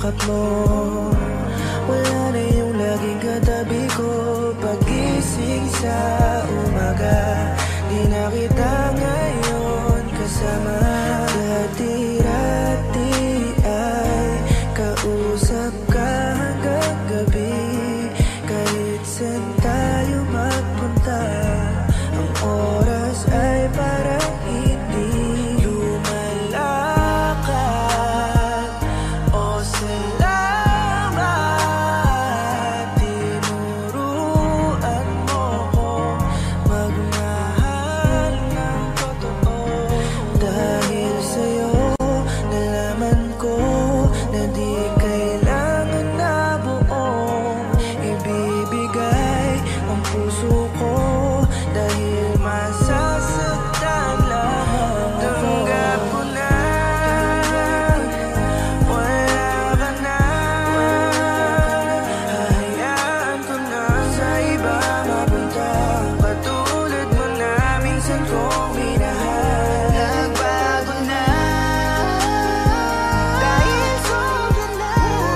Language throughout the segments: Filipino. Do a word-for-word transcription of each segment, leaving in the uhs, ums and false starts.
yakap mo. Wala na yung laging katabi ko. Pagising sa umaga, di na kita ngayon kasama. Dati-dati ay kausap ka hanggang gabi. Kahit saan tayo magpunta, ang oras ay parang hindi lumalakad. O salamat, tinuruan mo ko magmahal ng totoo. Dahil sa'yo nalaman ko na di kailangan na buong ibibigay ang puso ko. Dahil masasaktan lamang ako. Tanggap ko na, wala ka na. Hahayaan ko na sa iba mapunta. Katulad mo na minsan kong minahal. Nagbago na, dahil sobra na.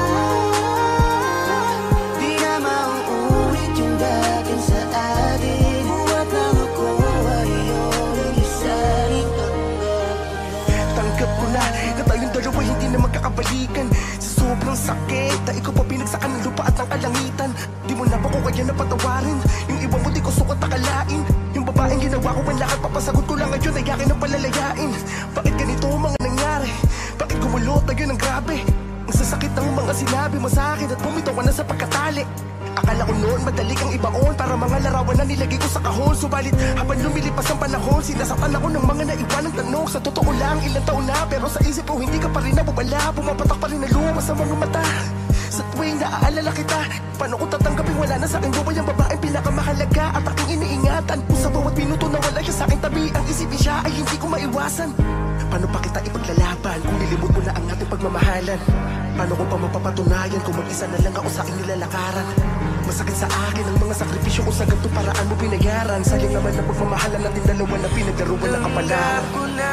Di na mauulit yung dating sa atin. Buhat lang ako ay iyong isaling Tanggap ko na, na tayong dalawa hindi na magkakabalikan. Sa sobrang sakit, na ikaw pa pinagsakan ng lupa at ng kalangitan. Di mo na ba ko kaya napatawarin? Yung iwan mo di ko sukat akalain. Yung babaeng ginawa ko ang lahat, papasagot ko lang ngayon ay akin ang palalayain. Bakit ganito ang mga nangyari? Bakit gumulot na yun ang grabe? Ang sasakit ng mga sinabi mo sa akin at bumitaw ka na sa pagkatali. Akala ko noon madali kang ibaon para mga larawan na nilagay ko sa kahon. Subalit habang lumilipas ang panahon, sinasaktan ako ng mga naiwanang tanong. Sa totoo lang ilang taon na, pero sa isip ko hindi ka pa rin nabubala. Pumapatak pa rin na luha sa mga mata. Sa tuwing naaalala kita, paano ko tatanggapin wala na sa aking buhay ang babaeng pinakamahalaga at aking iniingatan. Kung sa bawat minuto na wala siya sa aking tabi, ang isipin siya ay hindi ko maiwasan. Paano pa kita ipaglalaban kung nilimot mo na ang ating pagmamahalan? Paano ko pa mapapatunayan kung mag-isa na lang ako sa aking nilalakaran? Masakit sa akin ang mga sakripisyo kung sa ganito paraan mo binayaran. Sayang naman na pagmamahalan natin dalawa na pinagdaruan ng kapalaran. Tanggap ko na,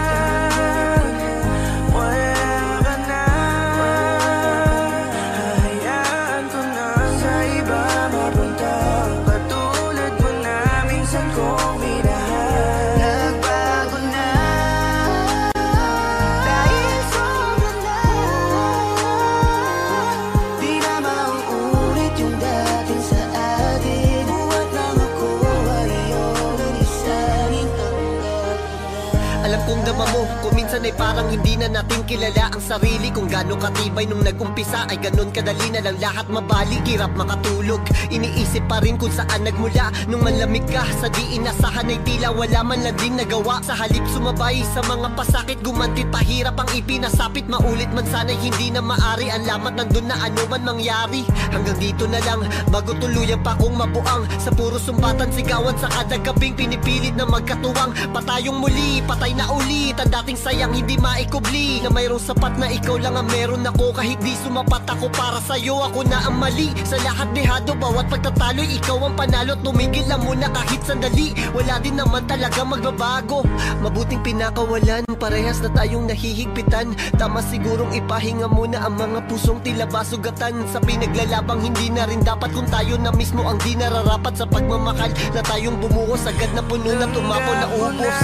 wala ka na. Hahayaan ko na sa iba mapunta. Katulad mo na minsan kong minahal. Nagbago na, dahil sobra na. Di na mauulit yung dating sa atin. Buhat lang ako ay iyong isaling tanggap. Alam kong dama mo, kung minsan ay parang hindi na natin kilala ang sarili. Kung gaano katibay nung nag-umpisa ay ganun kadali na lang lahat mabalik. Hirap makatulog, iniisip pa rin kung saan nagmula. Nung manlamig ka sa di inasahan ay tila wala man lang din nagawa. Sa halip sumabay sa mga pasakit, gumantit pahirap ang ipinasapit. Maulit man sana'y hindi na maari, ang lamat nandun na ano man mangyari. Hanggang dito na lang, bago tuluyan pa kong mabuang. Sa puro sumbatan, sigawan sa kada gabing pinipilit na magkatuwang. Patayong muli, patay na ulit ang dating sayang hindi maikubli. Na mayroong sapat na ikaw lang ang meron ako. Kahit di sumapat ako para sa'yo, ako na ang mali. Sa lahat dehado, bawat pagtatalo'y ikaw ang panalo. Tumigil lang muna kahit sandali, wala din naman talaga magbabago. Mabuting pinakawalan, parehas na tayong nahihigpitan. Tama sigurong ipahinga muna ang mga pusong tila basugatan. Sa pinaglalabang hindi na rin dapat kung tayo na mismo ang di nararapat. Sa pagmamahal na tayong bumuhos, agad na puno na tumapo na ubos.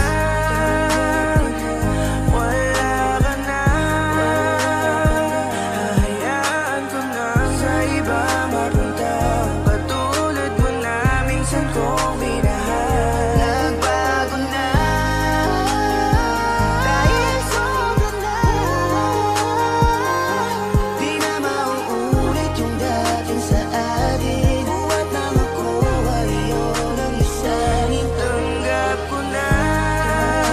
Wala ka na, hahayaan ko na sa iba mapunta. Katulad mo na minsan kong minahal. Nagbago na, dahil sobra na. Di na mauulit yung dating sa atin. Buhat lang ako ay iyong isaling tanggap ko na.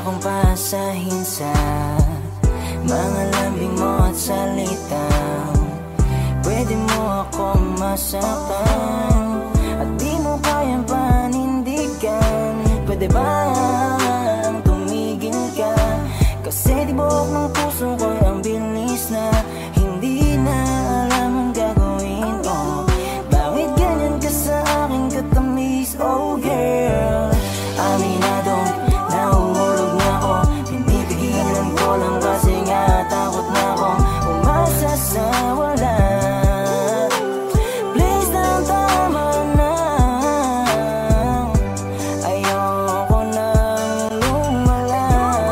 akong pasahin sa mga lambing mo at salita. Pwede mo ako masaktan at di mo kayang panindigan. Pwede bang tumigil ka? Kasi di buhok ng puso ko ang bilis na hindi na alam ang gagawin ko. Bakit ganyan ka sa aking katamis? Oh girl, aminado, nahuhulog na ako. Pinipigilan ko lang kasi nga takot na ako umasa sa wala. Please lang, tama na. Ayoko nang lumala.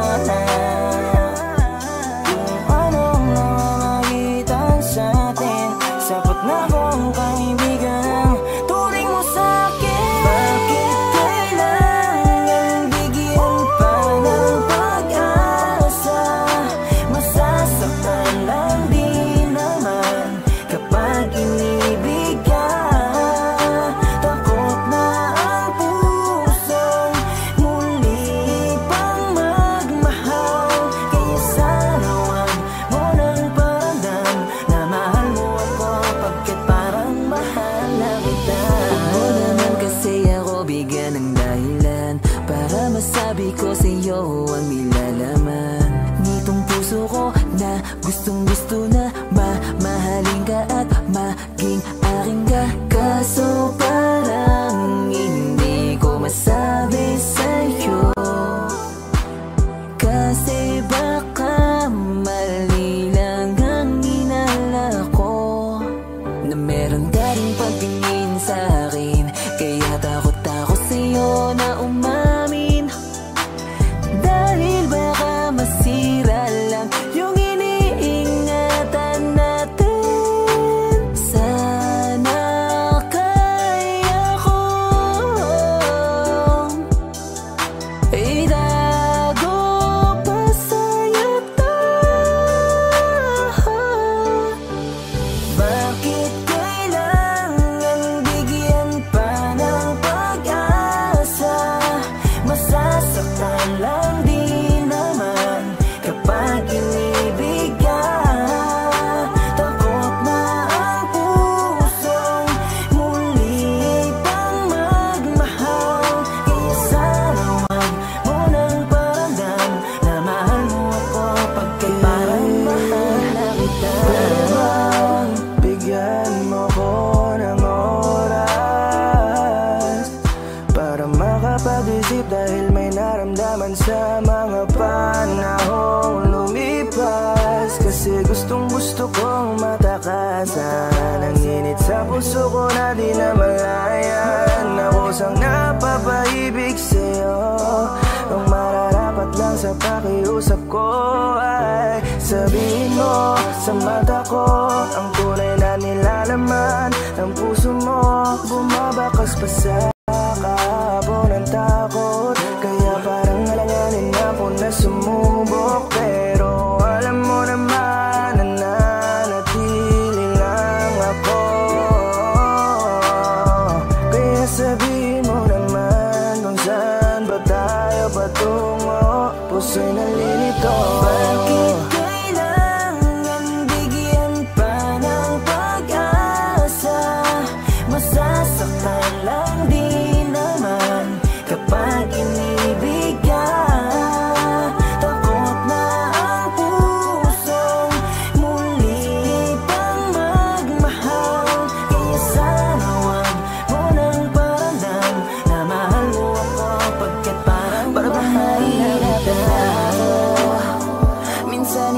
Kung anong namamagitan sa atin, sapat na kong kaibigan turing mo sa akin. Bakit kailangan bigyan pa ng pag-asa? Masasaktan lang din naman kapag inibig ka. Takot na ang pusong muli pang magmahal. Kaya sana wag mo nang paramdam na mahal mo ako, pagkat parang mahal na kita. Huwag mo naman kasi ako bigyan ng dahilan para masabi ko sa'yo ang nilalaman nitong puso ko na gustong gusto na mamahalin ka at maging aking ka. Kaso parang hindi ko masabi sa'yo, kasi baka mali lang ang inala ko na meron ka rin pagtingin sa akin. Kaya takot ako sa'yo na umamin, dahil baka masira lang yung iniingatan natin. Sana kaya ko itago pa sa'yo to. Bakit kailangan bigyan pa ng pag-asa? Masasaktan lang din naman kapag inibig ka. Takot na ang pusong muli pang magmahal. Kaya sana wag mo nang paramdam na mahal mo ako, pagkat parang mahal na kita. Pwede bang bigyan mo ko ng oras para makapag-isip, dahil may naramdaman sa mga panahong lumipas. Kasi gustong gusto kong matakasan ang init sa puso ko na di na malayan. Ako sang napapaibig sa'yo, ang mararapat lang sa pakiusap ko ay sabihin mo sa mata ko ang tunay na nilalaman ng puso mo. Bumabakas pa sa kahapon ang takot, kaya parang alanganin ako na sumubok. Pero alam mo naman na nanatili lang ako. Kaya sabihin mo naman kung saan ba tayo patungo. Puso'y nalilito. Bakit kailangan bigyan pa ng pag-asa? Masasaktan lang din naman kapag inibig ka. Takot na ang pusong muli pang magmahal. Kaya sana wag mo nang paramdam na mahal mo ako, pagkat parang mahal na kita. Minsan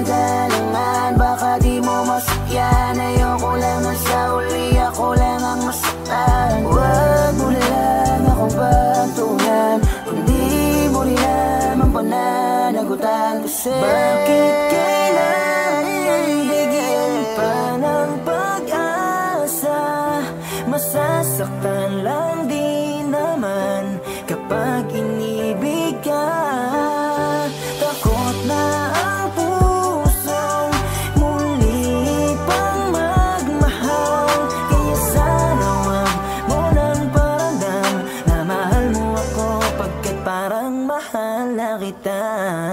galangan. Baka di mo masakyan, ayoko lang na sa uli ako lang ang masaktan. Huwag mo lang ako bantuhan, kundi mo rin naman pananagutan. Kasi bakit kailangan bigyan pa ng pag-asa? Masasaktan lang din naman kapag inibig ka. Takot na ang pusong muli pang magmahal. Kaya sana wag mo nang paramdam na mahal mo ako, pagkat parang mahal na kita.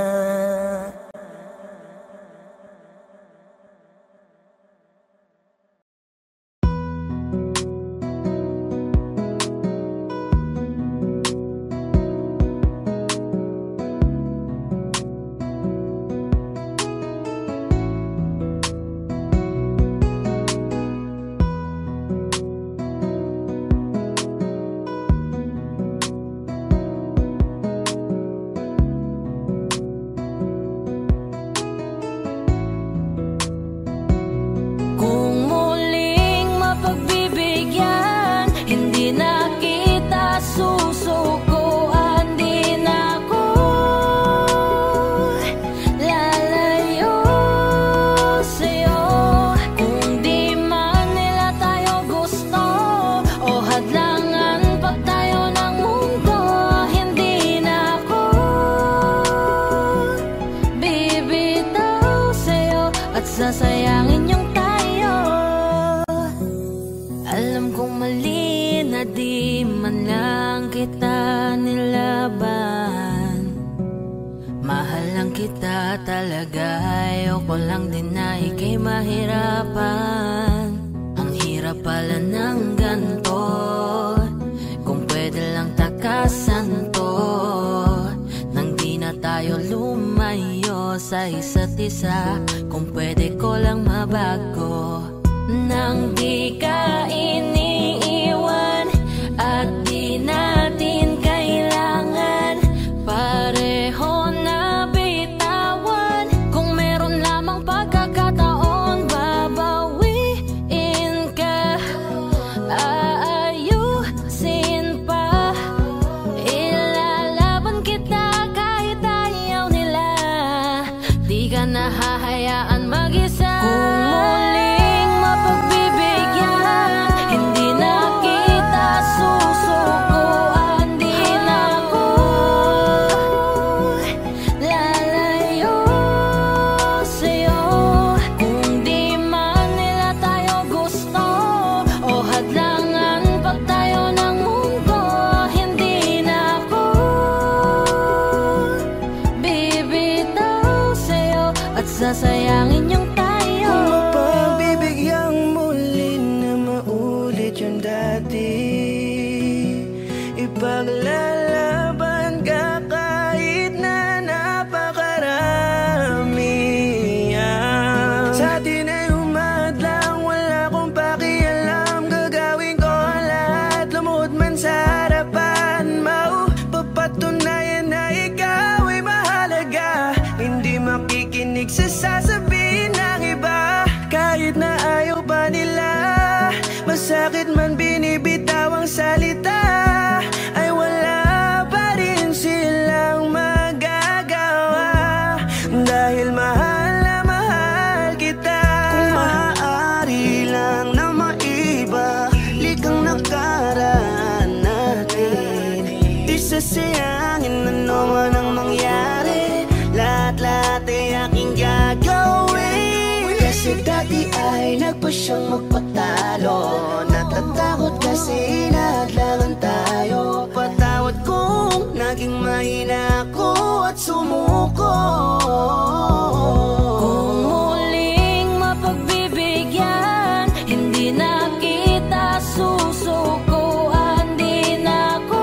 Sasayangin yung tayo. Alam kong mali na di man lang kita nilaban. Mahal lang kita talaga, ayoko lang din na ika'y mahirapan. Ang hirap pala ng ganto, kung pwede lang takasan to, nang di na tayo lumayo sa isa't isa. Kung pwede ko lang mabago, nang di ka iniiwan at di natin kailangan pareho na bitawan. Kung meron lamang pagkakataon, babawiin ka, aayusin pa, ilalaban kita kahit ayaw nila. Di ka nahahayaan mag-isa. Kung muling mapagbibigyan, hindi na kita susukuan. Di na ako lalayo sa'yo. Kung di man nila tayo gusto o hadlangan pag tayo ng mundo, hindi na ako bibitaw sa'yo at sasayangin yung tayo. Kung mapagbibigyan muli na maulit yung dati, ipaglalaban ka kahit na napakarami. Sa atin ay umadlang, wala akong pakialam. Gagawin ko ang lahat, lumuhod man sa harapan. Maupapatunayan na ikaw ay mahalaga, hindi makikinig sa sasabihin ng iba. Kahit na ayaw pa nila, masakit man binibitaw ang salita, ay wala pa rin silang magagawa. Dahil mahal na mahal kita. Kung maaari lang na maiba likang nakaraan natin, isasayangin ano man ang mangyari, lahat-lahat ay aking gagawin. Kasi dati ay nagpa siyang magpatalo, natatakot kasi nahadlangan tayo. Patawad kung naging mahina ako at sumuko. Kung muling mapagbibigyan, hindi na kita susukuan. Di na ako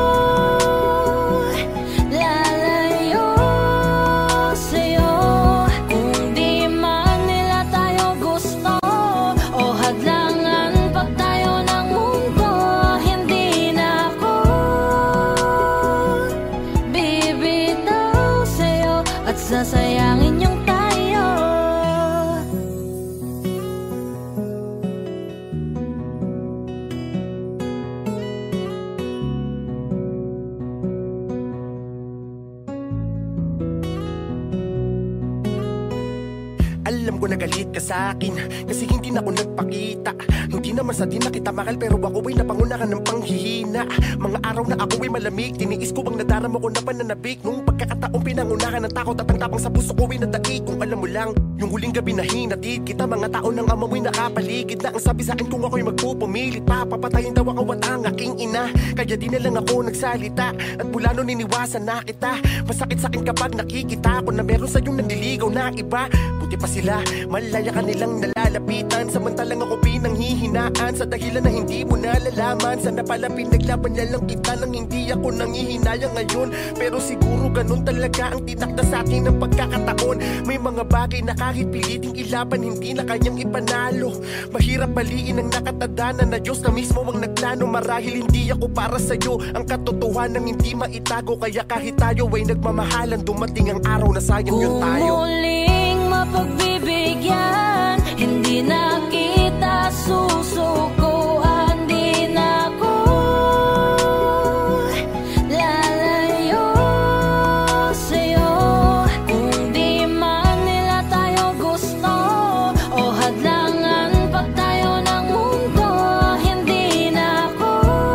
lalayo sa'yo. Kung di man nila tayo gusto o hadlangan pag tayo ng mundo, hindi na ako bibitaw sa'yo at Alam ko na galit ka sa akin kasi hindi na ako nagpakita. Hindi naman sa di na kita mahal pero ako ay napangunahan ng panghihina. Mga araw na ako ay malamig, tiniis ko bang nadarama ko na pananabik. Nung pagkakataong pinangunahan ng takot at ang tapang sa puso ko ay nadaig. Kung alam mo lang, yung huling gabi na hinatid kita, mga tao ng ama mo'y nakapaligid na ang sabi sa akin kung ako'y magpupumilit pa, papatayin daw ako at ang aking ina. Kaya di na lang ako nagsalita at mula nun iniwasan na kita. Masakit sa akin kapag nakikita ko na meron sa iyong nanliligaw na iba. Buti pa sila, malaya ka nilang nalalapitan, samantalang ako pinanghihinaan sa dahilan na hindi mo nalalaman. Sana pala pinaglaban niya lang kita nang hindi ako nanghihinayang ngayon. Pero siguro ganun talaga ang tinakda sa akin ng pagkakataon. May mga bagay na kahit piliting ilaban hindi na kanyang ipanalo. Mahirap baliin ang nakatadana na Diyos na mismo ang nagplano. Marahil hindi ako para sa'yo, ang katotohanan hindi maitago. Kaya kahit tayo ay nagmamahalan, dumating ang araw na sayang yun tayo. Kung muling mapagbibigyan, hindi na kita susukuan. Di na ako lalayo sa'yo. Kung di man nila tayo gusto o hadlangan pag tayo ng mundo, hindi na ako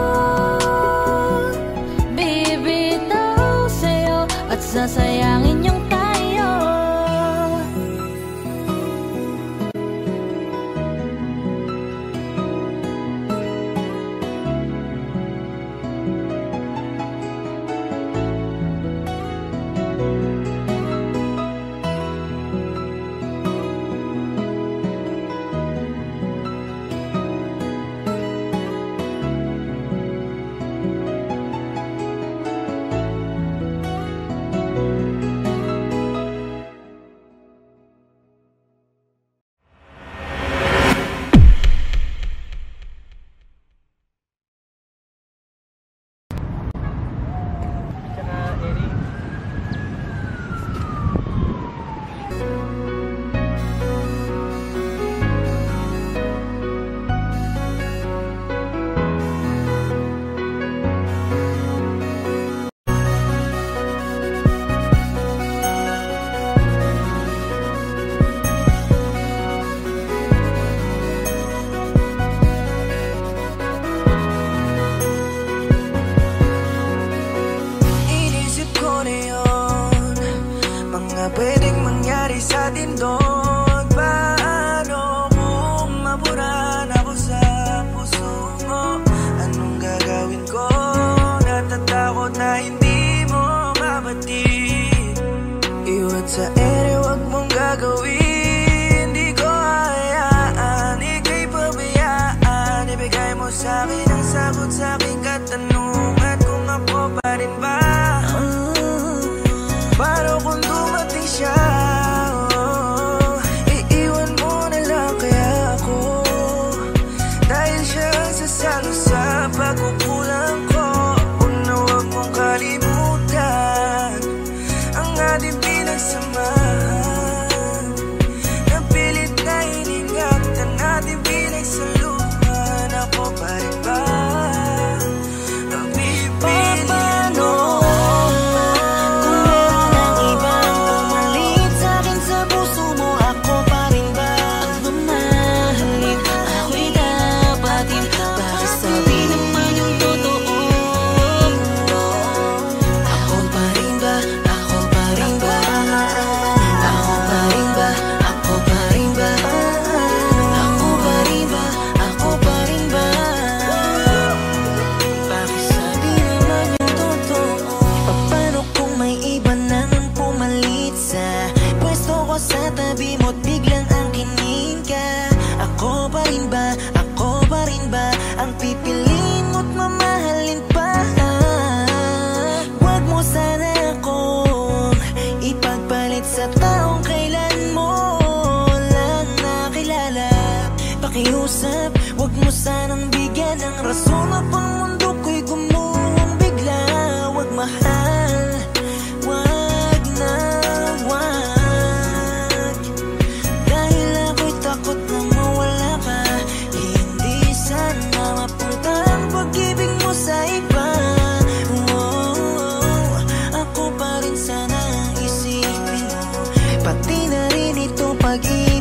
bibitaw sa'yo at sasayangin yung tayo. Pwedeng mangyari sa atin doon. Paano kung maburan ako sa puso mo? Anong gagawin ko? Natatakot na hindi mo mabatid. Iwan sa ere, wag mong gagawin. Di ko hayaan, ika'y pabayaan. Ibigay mo sa'kin ang sagot sa aking katanungan kung ako pa rin ba? Paano kung dumating siya? Oh, iiwan mo na lang kaya ako, dahil siya ang sasalo sa pagkukulang ko. Huwag na huwag mong kalimutan ang ating pinagsamahan. Napilit na iningatan natin pinagsaluhan. Ako pa rin ba ang pipiliin mo? Huwag mo sanang bigyan ng rason na pang mundo ko'y gumuhong bigla. Huwag mahal, huwag na huwag, dahil ako'y takot na mawala ka. Hindi sana mapunta ang pag-ibig mo sa iba. Oh, ako pa rin sana isipin mo, pati na rin ito pag-ibig.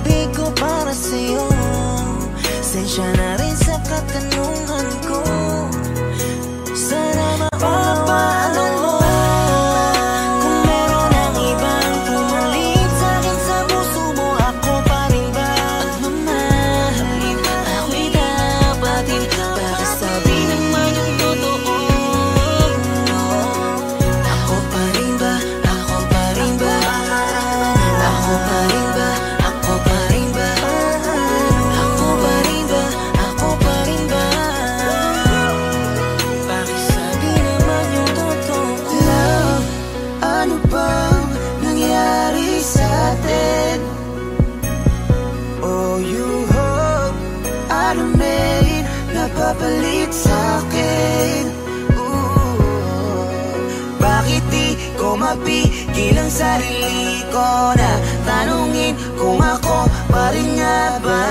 kapalit sa'kin? Bakit di ko mapigil ang sarili ko na tanungin kung ako pa rin nga ba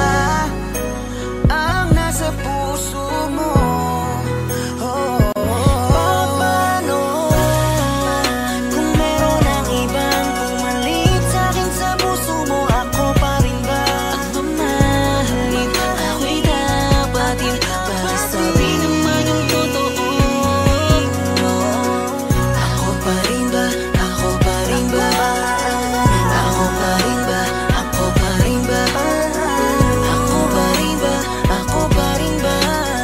ang nasa puso mo? Oh, paano kung meron ang ibang pumalit sa'kin sa puso mo? Ako pa rin ba ang mamahalin? Ako'y dapatin para sabi naman yung totoo. Ako pa rin ba? Ako pa rin ba? Ako pa rin ba? Ako pa rin ba? Ako pa rin ba? Ako pa rin ba?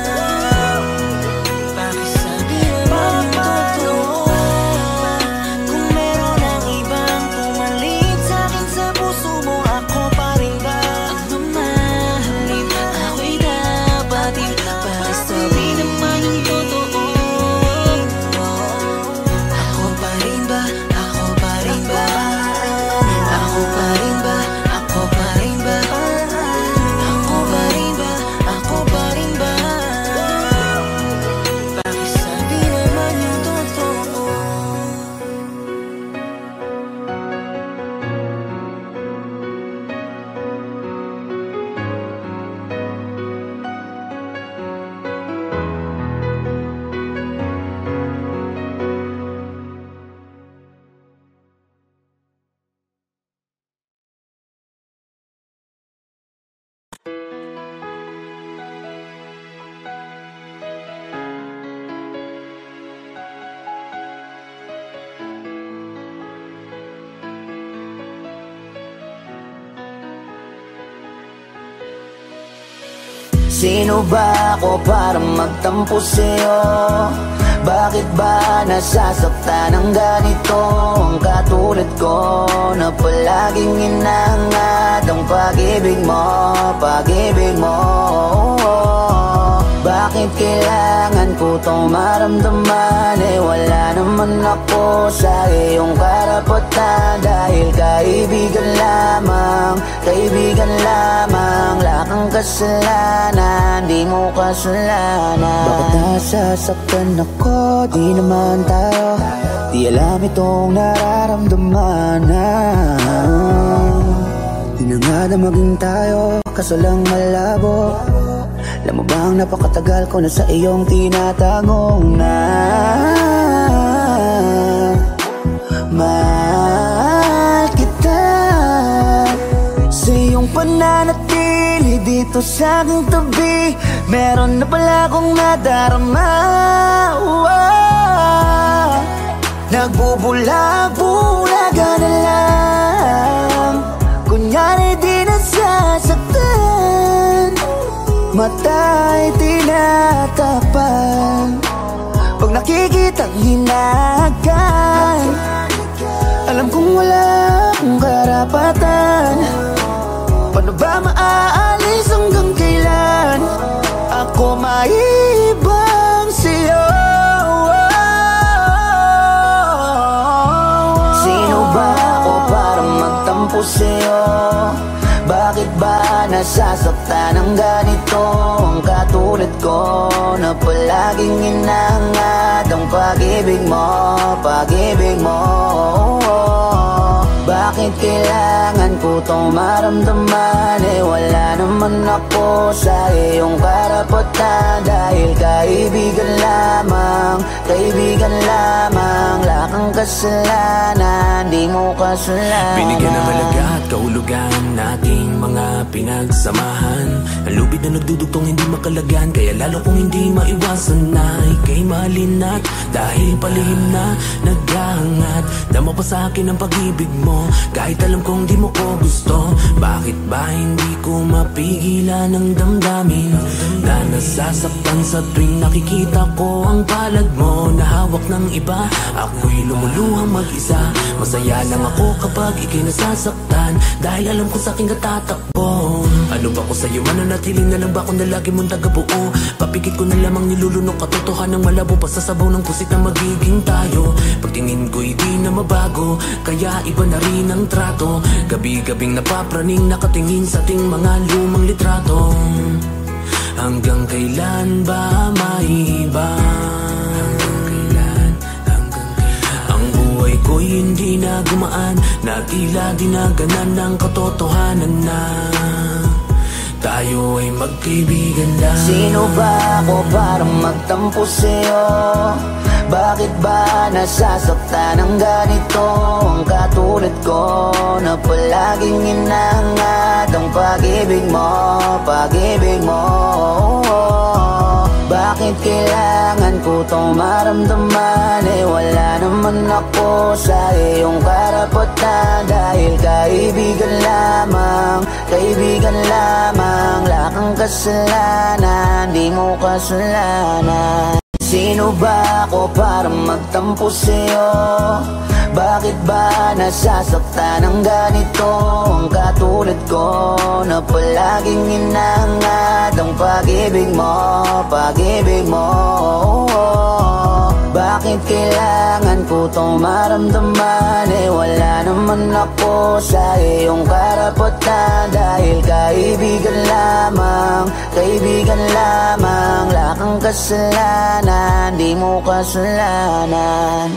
Bakit sabi naman yung totoo? Kung meron ang ibang pumalit sa'kin sa puso mo, ako pa rin ba ang mamahalin? Ako'y dapatin para sabi naman yung totoo. Ako pa rin ba? Ako pa rin ba? Ako pa rin ba? Ako pa rin ba? Ako pa rin ba? Ako pa rin ba? Bakit sabi naman yung totoo? Sino ba ako para magtampo sa'yo? Bakit ba nasasaktan ng ganito ang katulad ko na palaging hinahangad ang pag-ibig mo, pag-ibig mo? Bakit kailangan ko itong maramdaman? Eh wala naman ako sa iyong karapatan. Dahil kaibigan lamang, kaibigan lamang, lakang kasalanan, di mo kasalanan. Bakit nasasaktan ako? Di naman tayo, di alam itong nararamdaman na. Di na nga na maging tayo, kaso lang malabo. Alam mo bang napakatagal ko na sa iyong tinatagong na mahal kita. Sa iyong pananatili dito sa aking tabi, meron na pala akong nadarama. Wow. Nagbubula-bulaga na lang, kunyari di nasasaktan. Mata'y tinatapan pag nakikitang hinahagan. Alam kong wala akong karapatan. Paano ba maaalis hanggang kailan ako maibang sa'yo? Sino ba ako para magtampo sa'yo? Bakit ba nasasaktan ng ganito ang katulad ko na palaging hinahangad ang pag-ibig mo, pag-ibig mo? Bakit kailangan ko itong maramdaman? Eh wala naman ako sa iyong karapatan. Dahil kaibigan lamang, kaibigan lamang, lakang kasalanan, di mo kasalanan. Binigyan ng malaga at kahulugan nating mga pinagsamahan. Ang lubid na nagdudugtong hindi makalagan, kaya lalo kong hindi maiwasan na ika'y mahalin at dahil palihim na naghahangat. Dama pa sa akin ang pag-ibig mo, kahit alam kong di mo ko gusto. Bakit ba hindi ko mapigilan ang damdamin na nasasaktan sa tuwing nakikita ko ang palad mo na hawak ng iba? Ako'y lumuluhang mag-isa. Masaya lang ako kapag ika'y nasasaktan, dahil alam ko sa aking katatakbo. Ano ba ko sa'yo? Mananatiling na lang ba ako na lagi mong tagabuo? Papikit ko na lamang nilulunok katotohanan, malabo pa sa sabaw ng pusit na magiging tayo. Pagtingin ko'y di na mabago, kaya iba na rin ang trato. Gabi-gabing napapraning nakatingin sa ating mga lumang litrato. Hanggang kailan ba maiba? Hanggang kailan, hanggang kailan ang buhay ko'y hindi na gumaan, na tila dinaganan ng katotohanan na tayo ay magkaibigan lang. Sino ba ako para magtampo sa'yo? Bakit ba nasasaktan ng ganito ang katulad ko, na palaging inahangad ang pag-ibig mo, pag-ibig mo? Bakit kailangan ko itong maramdaman? Eh wala naman ako sa iyong karapatan, dahil kaibigan lamang, kaibigan lamang. Wala kang kasalanan, di mo kasalanan. Sino ba ako para magtampo sa'yo? Bakit ba nasasaktan ng ganito ang katulad ko, na palaging inahangad ang pag-ibig mo, pag-ibig mo? Bakit kailangan ko itong maramdaman? Eh wala naman ako sa iyong karapatan, dahil kaibigan lamang, kaibigan lamang. Wala kang kasalanan, di mo kasalanan.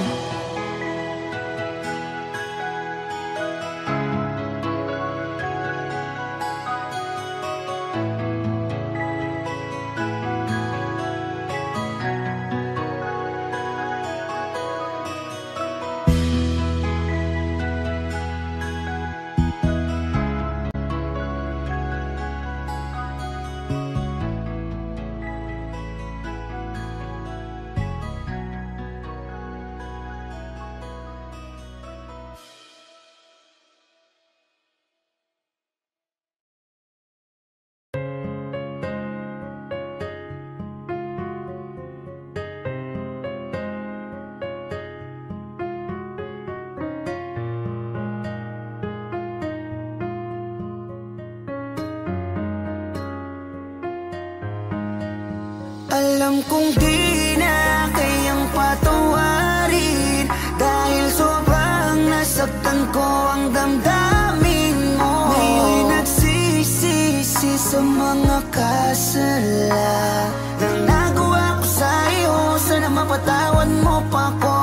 Alam kong di na kayang patawarin, dahil sobrang nasaktan ko ang damdamin mo. Ngayon nagsisisi sa mga kasala na nagawa ko sa'yo. Sana mapatawad mo pa ko.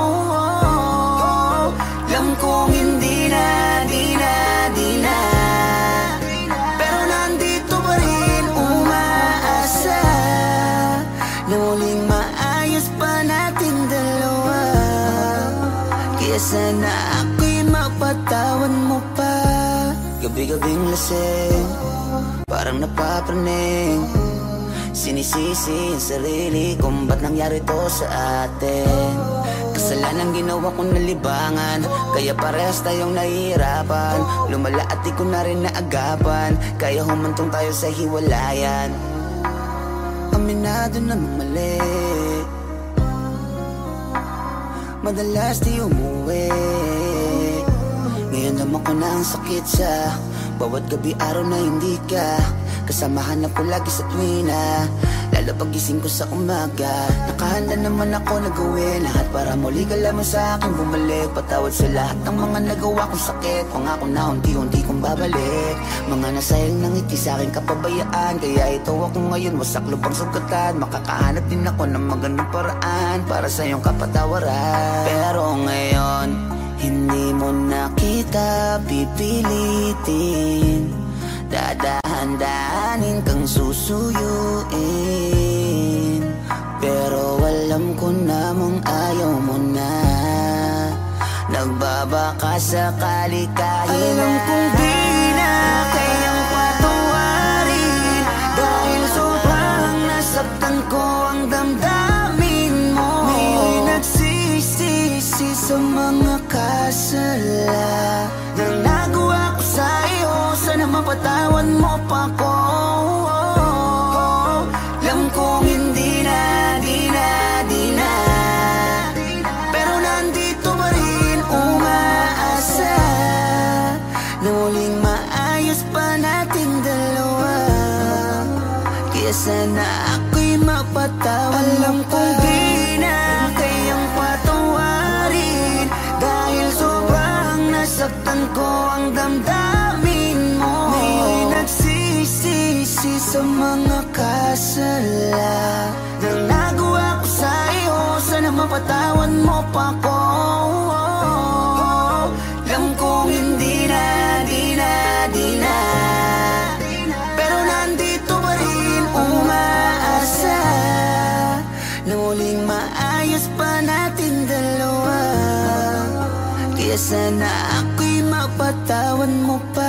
Alam kong hindi na, di na, di na, pero nandito pa rin umaasa na muling maayos pa natin dalawa. Kaya sana ako'y mapatawad mo pa. Gabi-gabing lasing, parang napapraning, sinisisi ang sarili kung ba't nangyari to sa atin. Kasalanan ginawa kong nalibangan, kaya parehas tayong nahihirapan. Lumala at di ko na rin naagapan, kaya humantong tayo sa hiwalayan. Aminado na mali, madalas di umuwi. Ngayon naman ko na ang sakit sa bawat gabi araw na hindi ka kasamahan ako lagi sa tuwina. Lalo pagising ko sa umaga, nakahanda naman ako na gawin lahat para muli ka lamang sa akin bumalik. Patawad sa lahat ng mga nagawa kong sakit, pangako na unti-unti kong babalik. Mga nasayang ng ngiti sa aking kapabayaan, kaya ito ako ngayon wasak lubang sugatan. Makakahanap din ako ng magandang paraan para sa iyong kapatawaran. Pero ngayon, hindi mo na kita pipilitin, dadahan-dahanin kang susuyuin. Pero alam ko namang ayaw mo na, nagbabaka sakali kahit alam kong di na kayang patawarin, dahil sobrang nasaktan ko ang damdamin mo. Ngayon nagsisisi sa mga kasala na nagawa ko sa'yo. Sana mapatawad mo pa ko. Alam kong hindi na, di na, di na, pero nandito pa rin umaasa na muling maayos pa natin dalawa. Kaya sana ako'y mapatawad. Alam kong di na kayang patawarin, dahil sobrang nasaktan ko ang damdamin mo. Ngayon nagsisisi sa mga kasalanan Kaya sana ako'y mapatawan mo pa.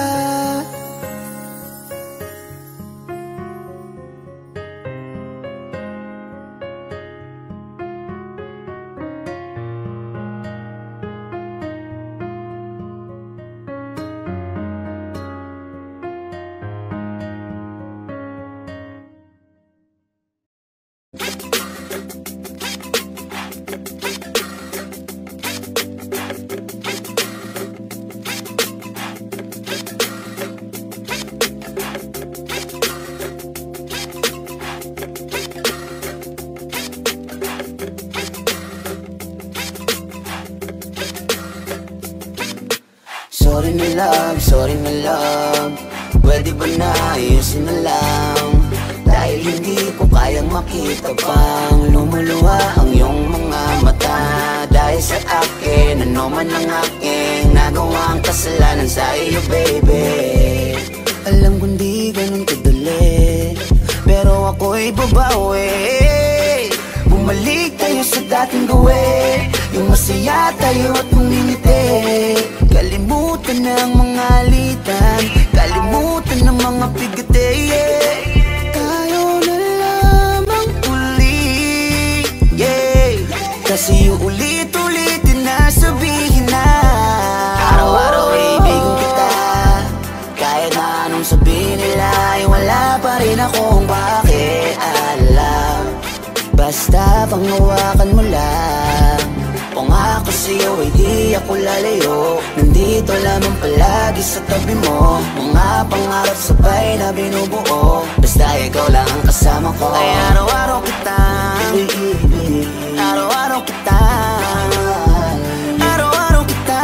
Sorry na love, sorry na love, pwede ba na ayusin na lang? Dahil hindi ko kayang makita pang lumuluha ang iyong mga mata. Dahil sa akin, ano man ang aking nagawang kasalanan sa iyo, baby. Alam kong di ganun kadali, pero ako'y babawi. Bumalik tayo sa dating gawin, yung masaya tayo at ngumingiti. Kalimutan ng mga alitan, kalimutan ng mga pigate, yeah. Tayo na lamang uli, yeah. Kasi ulit-ulitin na sabihin na araw-araw ibigin kita. Kahit na anong sabihin nila ay wala pa rin akong pakialam. Basta panghawakan mo lang, kung ako sa'yo ay di ako lalayo. Nandito lamang palagi sa tabi mo, mga pangarap sabay na binubuo. Basta ikaw lang ang kasama ko. Ay araw-araw kita, araw-araw kita, araw-araw kita,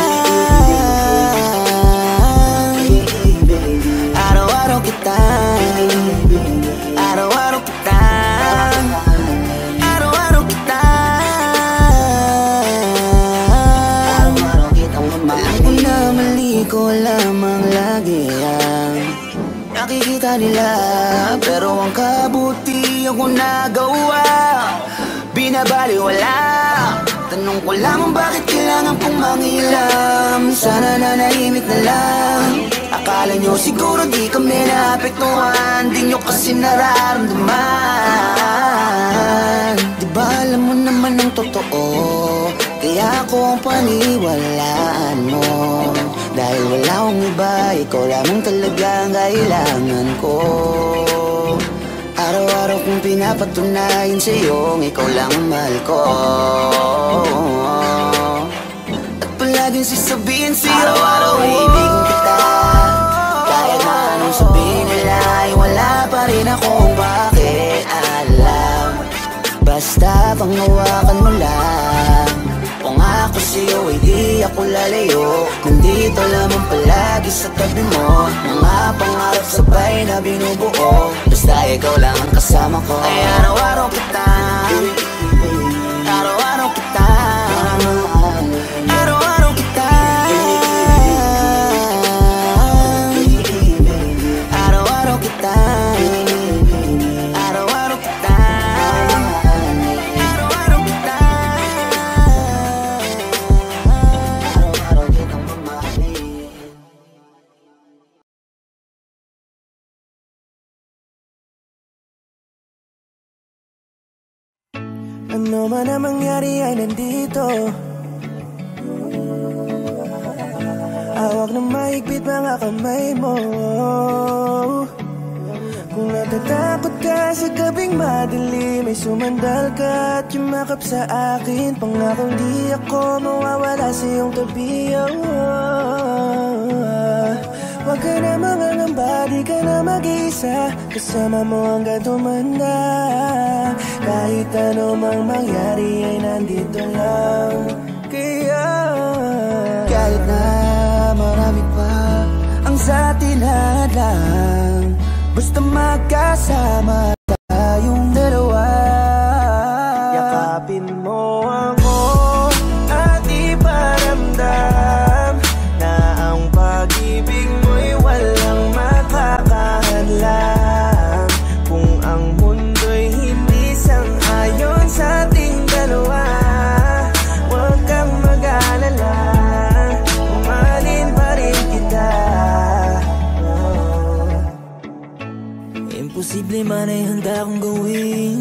araw-araw kita, araw-araw kita. Ko lamang lagi ang nakikita nila, pero ang kabutihan ko nagawa binabaliwala. Tanong ko lamang bakit kailangan kong mangilam. Sana nanahimik na lang. Akala nyo siguro di kami naapektuhan, di nyo kasi nararamdaman. Diba alam mo naman ang totoo, kaya ako ang paniwalaan mo. Dahil wala akong iba, ikaw lamang talaga ang kailangan ko. Araw-araw kong pinapatunayan sa'yo, ikaw lang ang mahal ko. At palaging sasabihin sa'yo, araw-araw ibigin kita. Kahit na anong sabihin nila ay wala pa rin akong pakialam. Basta panghawakan mo lang, kung ako sa'yo ay di ako lalayo. Nandito lamang palagi sa tabi mo, mga pangarap sabay na binubuo. Basta ikaw lang ang kasama ko. Ay araw-araw kita, araw-araw kita, araw-araw kita, araw-araw kita, araw-araw kita. Ano man ang mangyari ay nandito, hawak ng mahigpit mga kamay mo. Kung natatakot ka sa gabing madilim, may sumandal ka at yumakap sa akin. Pangakong di ako mawawala sa iyong tabi, oh. Huwag ka na mangangamba, di ka na mag-isa, kasama mo hanggang tumanda. Kahit ano mang mangyari ay nandito lang. Kaya kahit na marami pa ang sa atin hadlang, basta magkasama tayong dalawa. Yakapin mo ako at iparamdam na ang pag-ibig mo'y walang makakahadlang. Kung ang mundo'y hindi sang-ayon sa ating dalawa, huwag kang mag-alala. Imposible man ay handa kong gawin.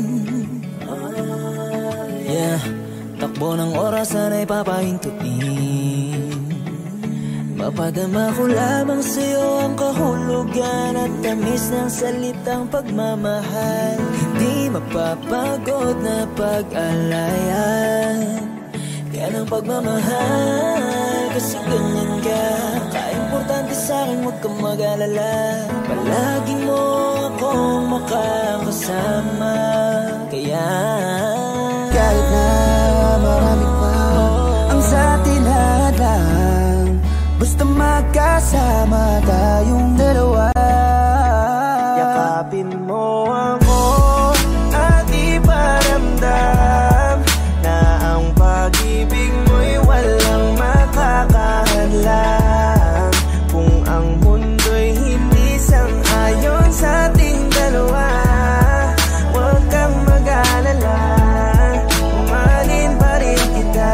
Yeah, takbo ng orasan ay papahintuin. Mapadama ko lamang sa'yo ang kahulugan at tamis ng salitang pagmamahal. Hindi mapapagod na pag-alayan. Yan ang pagmamahal, kasi ganyan ka. Ka-importante sa'kin, huwag kang mag-alala. Palagi mo akong makakasama. Kaya kahit na marami pa ang sa atin hadlang, basta magkasama tayong dalawa. yakapin mo ako at iparamdam na ang pag-ibig mo'y walang makakahadlang. Kung ang mundo'y hindi sang-ayon sa ating dalawa, huwag kang mag-alala, umanin pa rin kita.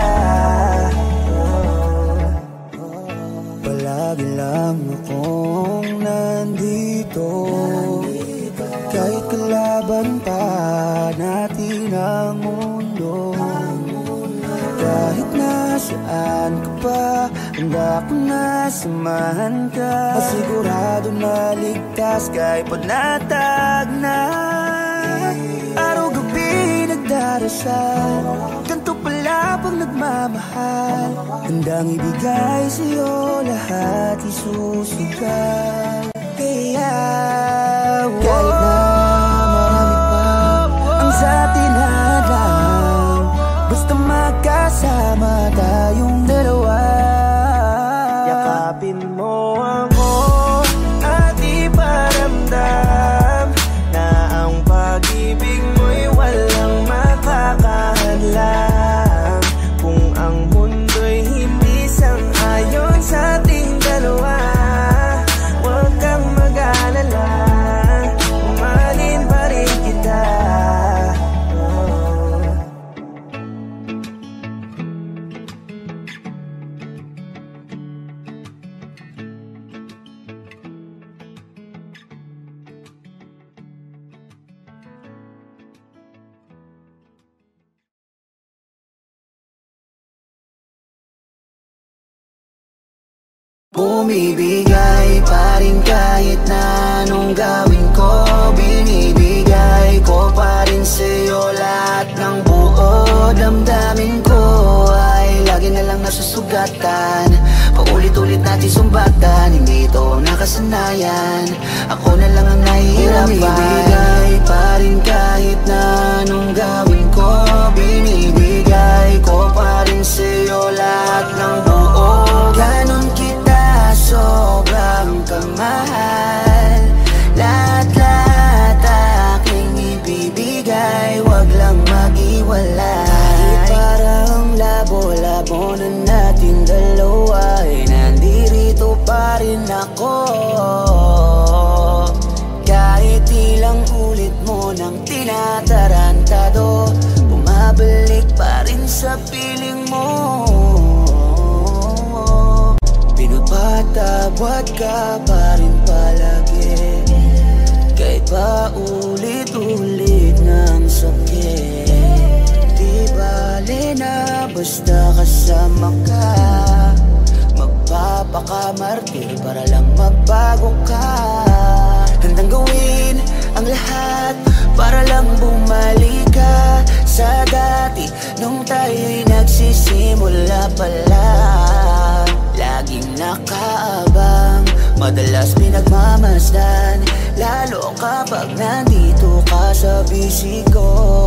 Palagi lang akong nandito, kahit kalaban pa natin ang mundo. Kahit nasaan ka pa, handa ko na samahan ka. Masigurado na ligtas kahit panatag na. Araw-gabi nagdarasal, ganito pala pag nagmamahal. Handang ibigay sa'yo lahat, isusugal. Kaya kahit na marami pa ang sa atin hadlang, basta magkasama tayong dalawa. Yakapin mo ako at iparamdam na ang pag-ibig mo'y walang makakahadlang. Kung ang mundo'y hindi sang-ayon sa ating dalawa, huwag kang mag-alala, umanin pa rin kita. Bumibigay pa rin kahit na anong gawin ko. Binibigay ko pa rin sa'yo lahat ng buo. Damdamin ko ay lagi na lang nasusugatan. Paulit-ulit natin sumbatan, hindi ito ang nakasanayan. Ako na lang ang nahihirapan. Bumibigay pa rin kahit na anong gawin ko. Binibigay ko pa rin sa'yo lahat ng buo. Ganon kita sobrang kamahal. Lahat-lahat aking ibibigay, wag lang mag-iwalay. Kahit parang labo-labo na natin dalawa, eh nandirito pa rin ako. Kahit ilang ulit mo nang tinatarantado, bumabalik pa rin sa piling mo. Pinapatawad ka pa rin palagi, kahit pa ulit-ulit ng sakit. Di bale na basta kasama ka, magpapakamartir para lang magbago ka. Handang gawin ang lahat para lang bumalik ka sa dati nung tayo'y nagsisimula pala. Laging nakaabang, madalas pinagmamasdan, lalo kapag nandito ka sa bisig ko.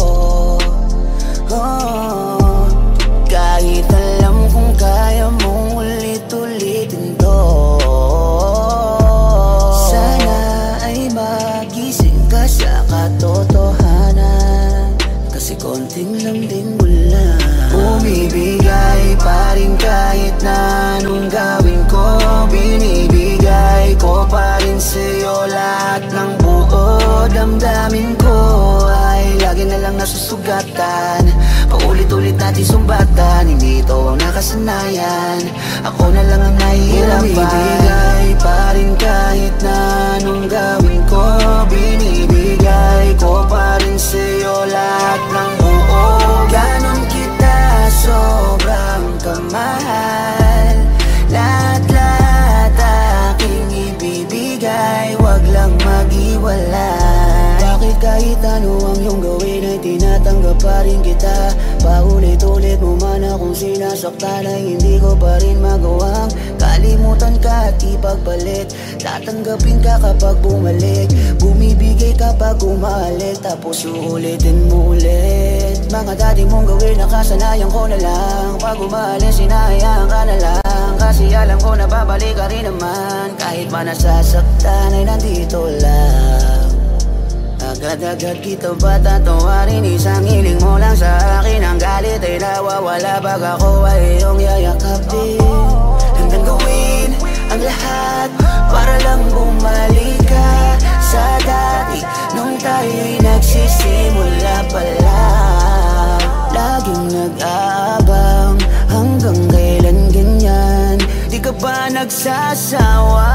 Oh, kahit alam kung kaya mong ulit-ulitin to, sana ay magising ka sa katotohanan, kasi konting lang din mula. Bumibigay pa rin kahit na anong gawin ko. Binibigay ko pa rin sa'yo lahat ng buo. Damdamin ko ay lagi na lang nasusugatan. Paulit-ulit natin sumbatan, hindi ito ang nakasanayan. Ako na lang ang nahihirapan. Bumibigay pa rin kahit na anong gawin ko. Binibigay ibibigay, wag lang mag-iwalay. Bakit kahit ano ang iyong gawin ay tinatanggap pa rin kita? Paulit-ulit mo man akong sinasaktan ay hindi ko pa rin magawang kalimutan ka at ipagpalit. Tatanggapin ka kapag bumalik, bumibigay kapag umalik, tapos uulitin mo ulit. Mga dati mong gawin nakasanayan ko na lang, pag umalis sinahayaan ka na lang. Kasi alam ko na babalik ka rin naman, kahit pa nasasaktan ay nandito lang. Agad-agad kita ba tatawarin? Isang hiling mo lang sa akin, ang galit ay nawawala pag ako ay iyong yayakapin. Hanggang gawin ang lahat para lang bumalik ka sa dati nung tayo'y nagsisimula pa lang. Laging nag-aabang hanggang kailan ganyan, di ka ba nagsasawa?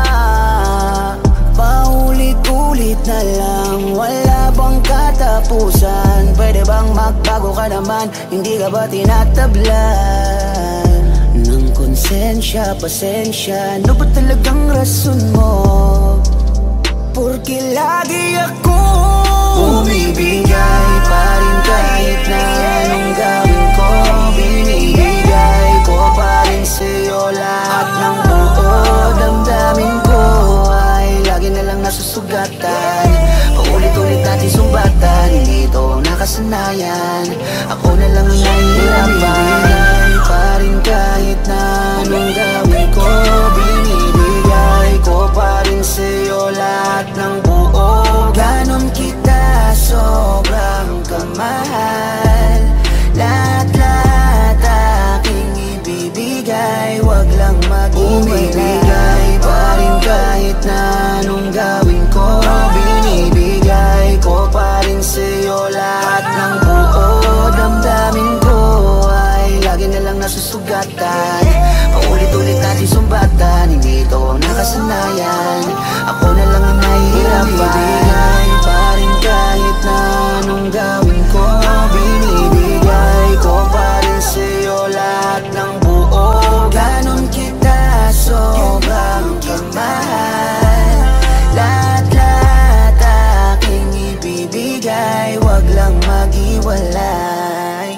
Paulit-ulit na lang, wala bang katapusan? Pwede bang magbago ka naman? Hindi ka ba tinatablan ng konsensya, pasensya? Ano ba talagang rason mo? Porque lagi ako bumibigay pa rin kahit na anong gawin ko. Binibigay ko pa rin sa'yo lahat ng buo. Damdamin ko ay lagi na lang nasusugatan. Paulit-ulit natin sumbatan, hindi ito ang nakasanayan. Ako na lang ang nahihirapan pa rin kahit na anong gawin ko. Binibigay ko pa rin sa'yo lahat ng buo. Ganon kita sobrang kamahal. Lahat-lahat aking ibibigay, wag lang mag-ibigay pa rin kahit na anong gawin ko. Binibigay ko pa rin sa'yo lahat ng buo. Damdamin ko ay lagi na lang nasusugatan. Paulit-ulit natin sumbatan, hindi ito ang nakasanayan. Ako na lang ang nahihirapan pa rin kahit na anong gawin ko. Binibigay ko pa rin sa'yo lahat ng buo. Ganon kita sobrang kamahal. Lahat-lahat aking ibibigay, wag lang mag-iwalay.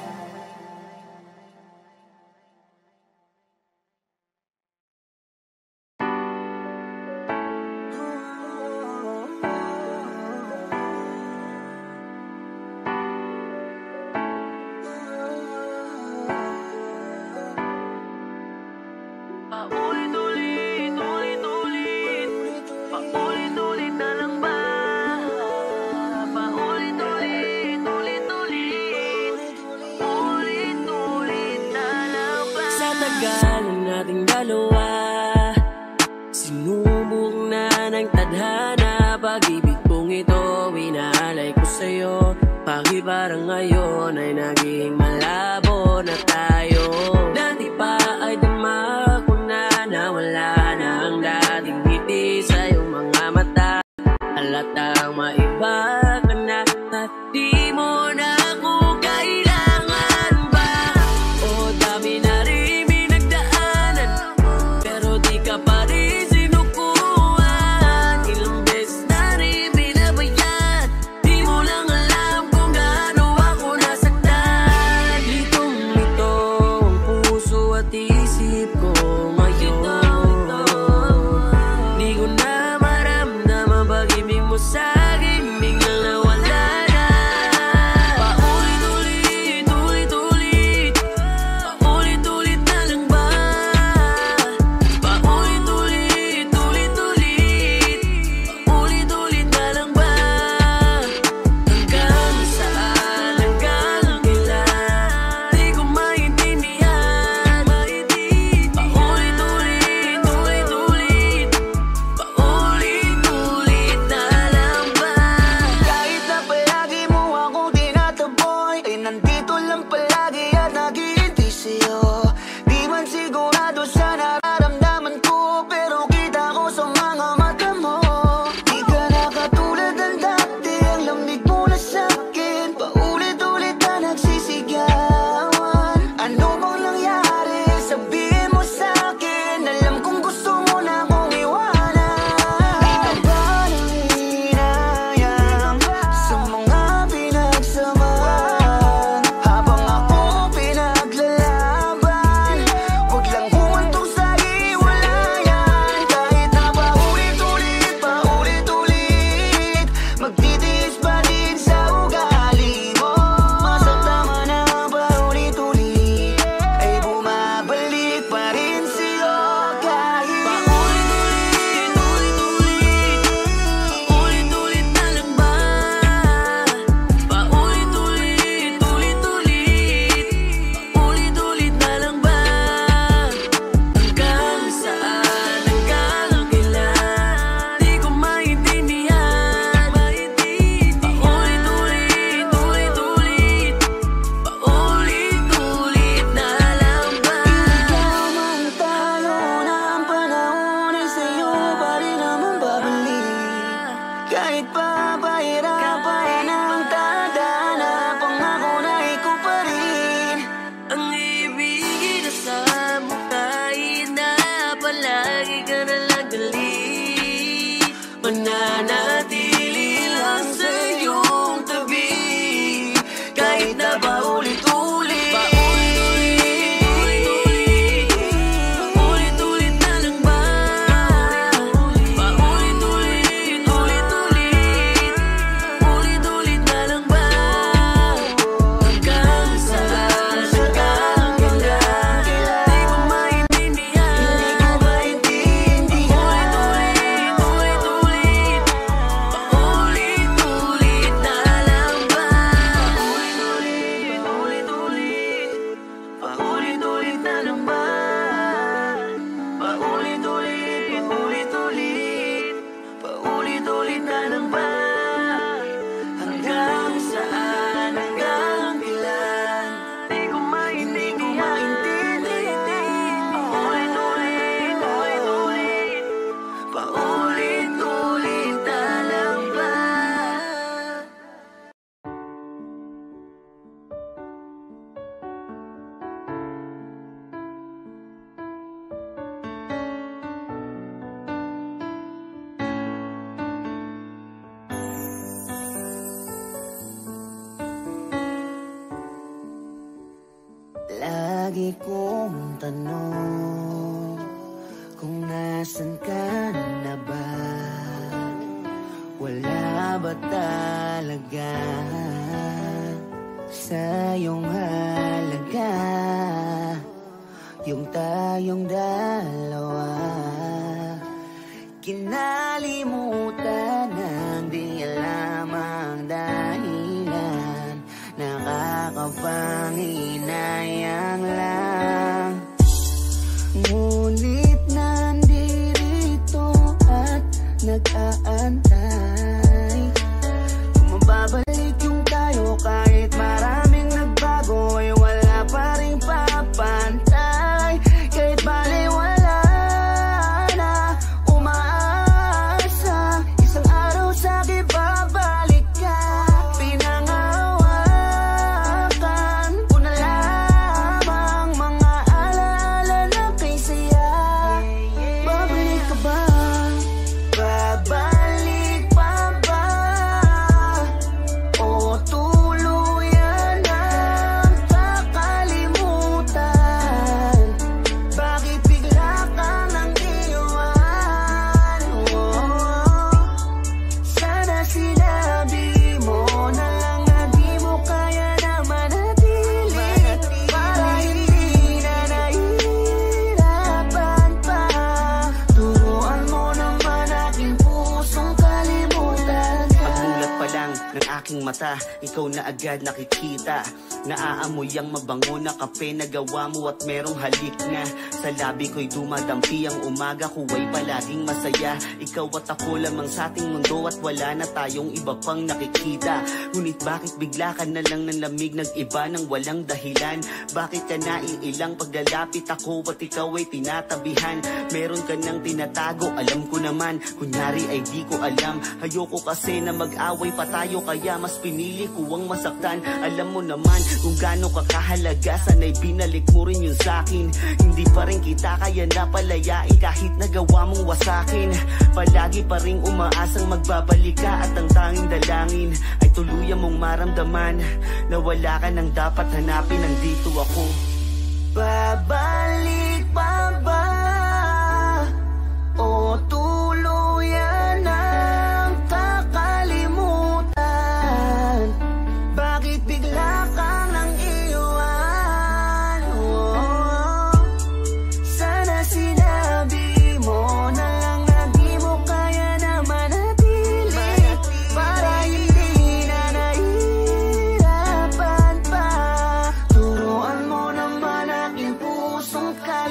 Paulit-ulit, ulit-ulit, paulit-ulit na lang ba? Paulit-ulit, ulit-ulit, ulit-ulit na lang ba? Sa tagal ng nating dalawa, sinubok na ng tadhana. Pag-ibig kong ito, inaalay ko sa'yo. Bakit parang ngayon ay naging malabo na tayo? Dati pa ay dama ko na nawala na ang dating ngiti sa iyong mga mata. Halatang maiba ka na at di mo na ako kailangan ba? O dami na rin pinagdaanan, pero di ka pa rin sinukuhan. Ilang beses na rin binabayan, di mo lang alam kung gaano ako nasaktan. Kahit pa pahirapan ang tadhana, pangako na ikaw pa rin ang ibigin na sa mukhain na palagi ka nalang galit. Mananatili lang sa iyong tabi kahit na paulit-ulit. Lagi kong tanong kung nasan ka na ba? Wala ba talaga sa iyong halaga yung tayong dalawa? Kinalimutan ng di alam ang dahilan, nakakapanginayang lang. Ngunit nandirito at nag-aantay kung mababalik yung tayo kahit maraming nagbago ay wala pa rin papantay. Kahit baliwala na umaasa, isang araw sa'kin babalik ka. Pinangawakan ko na lamang mga alaala na kay saya. Babalik ka ba? Babalik pa ba? O tuluyan ang kakalimutan? Bakit bigla ka nang iwan? Oh, sana sinabi mo na lang na di mo kaya na manatili, para hindi na nahihirapan pa. Turuan mo naman aking pusong kalimutan ka. Pagmulat pa lang ng aking mata, ikaw na agad nakikita. Naaamoy ang mabango na kape na gawa mo at merong halik na sa labi ko'y dumadampi ang umaga ko ay palaging masaya. Ikaw at ako lamang sa ating mundo at wala na tayong iba pang nakikita. Ngunit bakit bigla ka na lang ng lamig nag-iba ng walang dahilan? Bakit ka naiilang paglalapit ako at ikaw ay tinatabihan? Meron ka nang tinatago, alam ko naman, kunyari ay di ko alam. Ayoko kasi na mag-away pa tayo kaya mas pinili ko ang masaktan. Alam mo naman kung gaano ka kahalaga, sana'y binalik mo rin yun sa'kin. Hindi pa rin kita kaya napalayain kahit nagawa mong wasakin. Palagi pa rin umaasang magbabalik ka at ang tanging dalangin ay tuluyan mong maramdaman na wala ka nang dapat hanapin, nandito ako. Babalik pa ba? O tuluyan ang kakalimutan? Bakit bigla ka nang iwan? Oh, sana sinabi mo na lang na di mo kaya na manatili, para hindi na nahihirapan pa. Turuan mo naman aking pusong kaya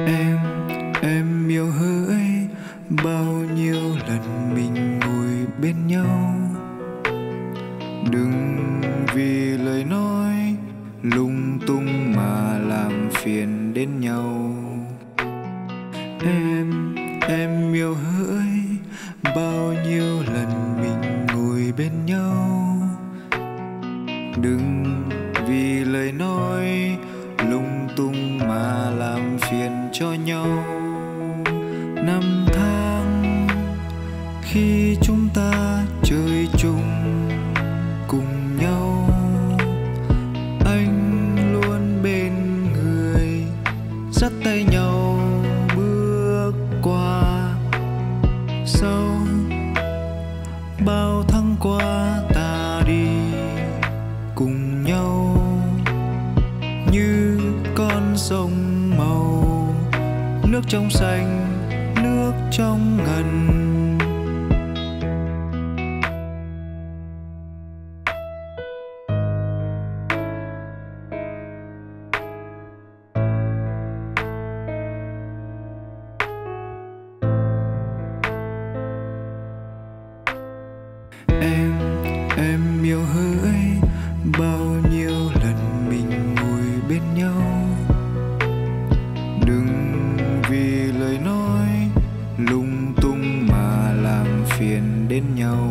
Em, em yêu hỡi, bao nhiêu lần mình ngồi bên nhau. Đừng vì lời nói lung tung mà làm phiền đến nhau. Em, em yêu hỡi, bao nhiêu lần mình ngồi bên nhau. Đừng vì lời nói lung tung mà làm phiền cho nhau. Năm tháng khi chúng ta chơi chung cùng nhau, anh luôn bên người dắt tay nhau bước qua. Sau bao tháng qua ta đi cùng nhau như con sông màu, nước trong xanh, nước trong ngần. Em, em yêu hỡi, bao nhiêu lần mình ngồi bên nhau. Đừng vì lời nói lung tung mà làm phiền đến nhau.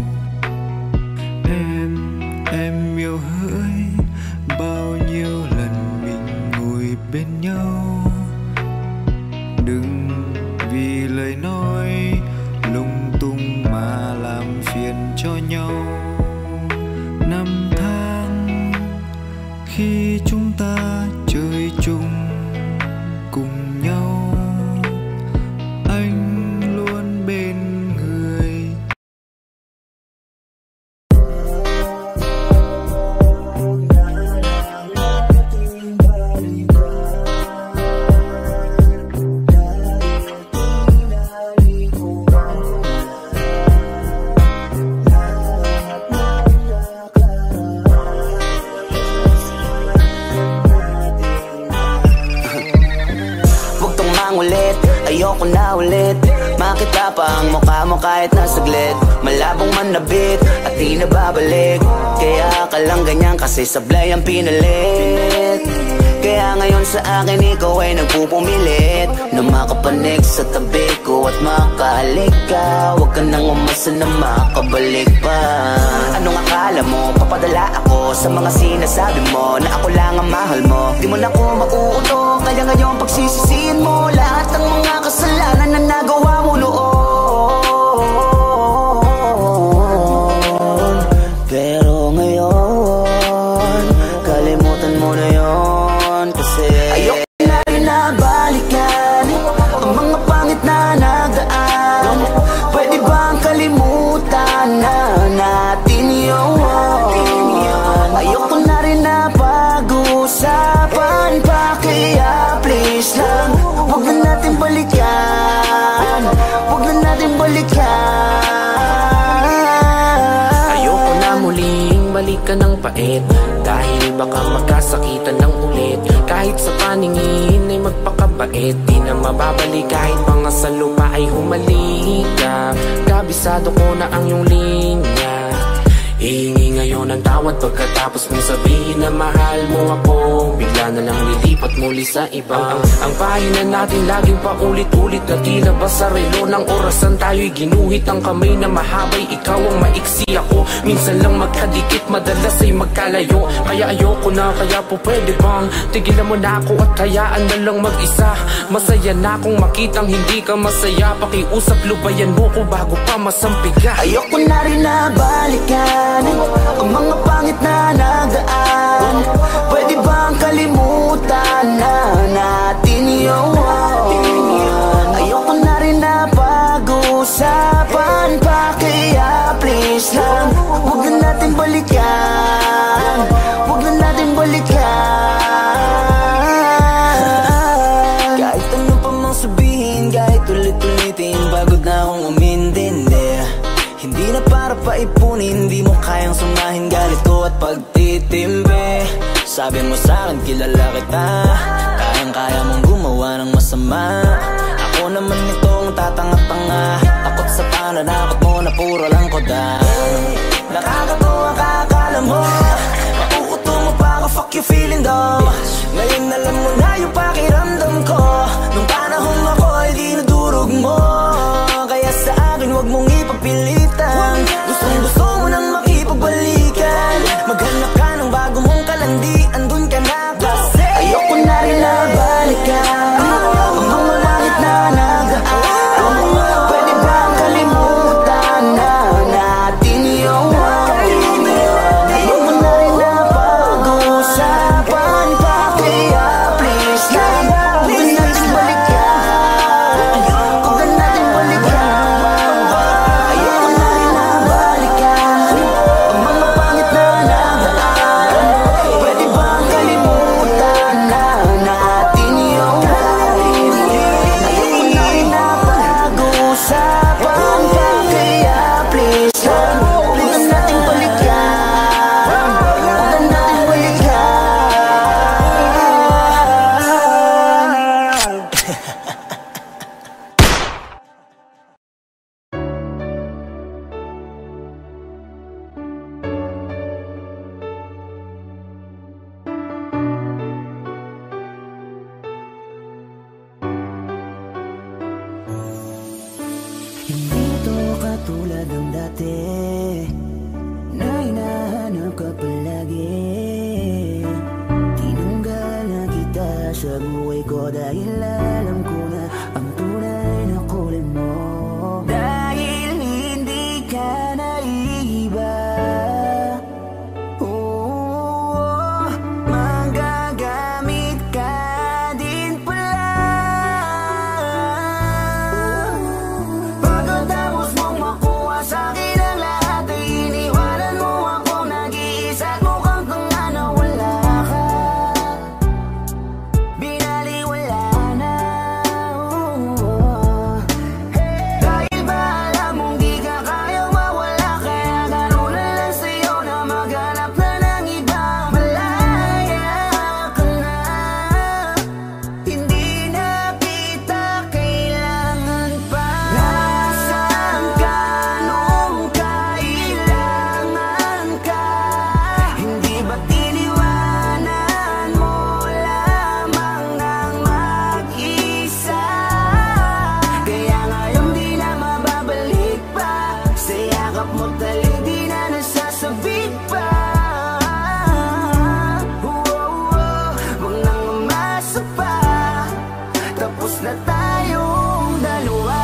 Em, em yêu hỡi, bao nhiêu lần mình ngồi bên nhau. Đừng vì lời nói lung tung mà làm phiền cho nhau. Năm tháng khi chúng ta chơi chung cùng nhau, anh luôn bên người. Ulit, ayoko na ulit makita pa ang mukha mo kahit na saglit. Malabong manabit at di na babalik. Kaya ka lang ganyan kasi sablay ang pinalit. Kaya ngayon sa akin ikaw ay nagpupumilit na makapanig sa tabi ko at makahalik ka. Huwag ka nang umasa na makabalik pa. Anong akala mo? Papadala ako sa mga sinasabi mo na ako lang ang mahal mo. Di mo na ako mauuto, kaya ngayon pagsisisihin mo lahat ng mga kasalanan na nagawa mo noon. Pero ngayon kalimutan mo na yon, kasi ayoko na rin na balikan ang mga pangit na nagdaan. Pwede bang kalimutan na natin yun? Ayoko na rin na pag-usapan pa, kaya please lang huwag na natin balikan. Huwag na natin balikan. Ayoko na muling balikan ng pait, dahil baka magkasakitan ng ulit. Kahit sa paningin ay magpakabait, di na mababalik kahit mga sa lupa ay humalik ka. Kabisado ko na ang iyong linya, hihingi ngayon ang tawad pagkatapos mong sabihin na mahal mo ako. Bigla na lang lilipat muli sa iba. Ang, ang pahina natin laging paulit-ulit na tila ba sa relo ng orasan tayo'y ginuhit. Ang kamay na mahabay, ikaw ang maiksi ako. Minsan lang magkadikit, madalas ay magkalayo. Kaya ayoko na, kaya po pwede bang tigilan mo na ako at hayaan na lang mag-isa. Masaya na akong makitang hindi ka masaya. Pakiusap, lubayan mo ko bago pa masampiga. Ayoko na rin na balikan ang mga pangit na nagdaan. Pwede bang kalimutan na natin yun? Ayoko na rin na pag-usapan pa, kaya please lang huwag na natin balikan. Huwag na natin balikan. Kahit ano pa mang sabihin, kahit ulit-ulitin, pagod na akong umintindi. Hindi na para paipunin, hindi mo kayang sumahin galit ko at pagtitimbi. Sabi mo sa'kin kilala kita, kayang-kaya mong gumawa ng masama masama. Ako naman itong tatanga-tanga, takot sa pananakot mo na puro lang koda. Nakakatawa ka, akala mo makukuto mo pa ako, fuck you feeling daw. Ngayon alam mo na yung pakiramdam ko, nung panahon ako ay dinudurog mo. Kaya sa akin wag mong ipagpilitan, gustong gusto mo nang makipagbalikan. Maghanap ka ng bago mong kalandian, dun ka na kasi ayoko na rin na balikan ang mga langit na nagaan. Pwede ba kalimutan na natin yung ayoko mo na rin na pag-usapan pa. Kaya please lang, huwag natin balikan, huwag natin balikan. Ayoko na rin na balikan ang mga pangit na nagaan. Pwede ba kalimutan na natin yung ayoko na rin na pag-usapan pa. Kaya please lang, huwag natin balikan, huwag natin balikan. Hindi to katulad ng dati na hinahanap ka palagi. Tinanggal na kita sa buhay ko dahil alam ko na ang tunay na kulay mo. Dahil hindi ka naiiba, oo, magagamit ka din pala. Pagkatapos mong makuha sa'kin ang lahat ay iniwanan mo ako nag-iisa at mukhang tanga na wala ka. Binaliwala na, oo. Dahil ba alam mong di ka kayang mawala, kaya gano'n na lang sa'yo na maghanap na ng iba. Malaya ka na, hindi na kita kailangan pa. Nasaan ka nung kailangan ka? Hindi ba tiniwanan mo lamang ang mag-isa? Kaya ngayon di na mababalik pa, sa yakap mo talik di na nasasabik pa. Huwag nang umasa pa, tapos na tayong dalawa.